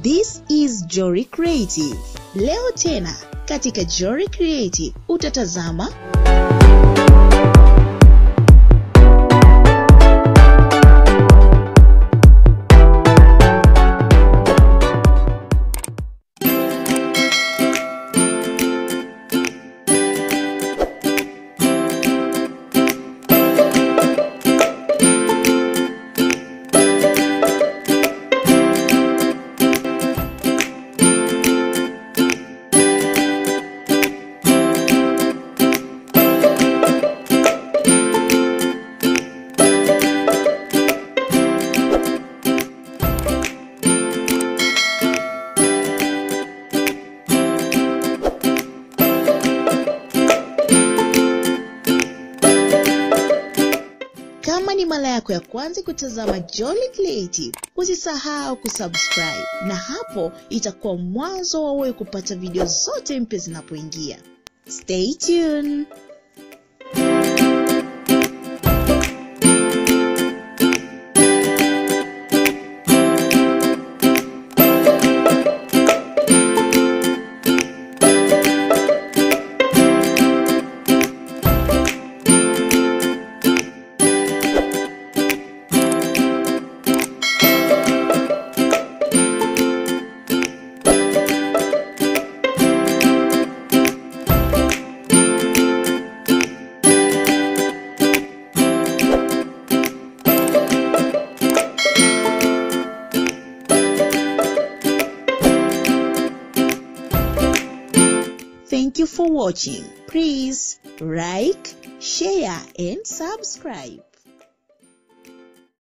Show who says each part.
Speaker 1: This is Jory Creative. Leo tena katika Jory Creative utatazama Kama ni mara yako ya kwanza kutazama Jory Creative, usisahau kusubscribe na hapo itakuwa mwanzo wa wewe kupata video zote mpya zinapoingia. Stay tuned. Thank you for watching. Please like, share and subscribe.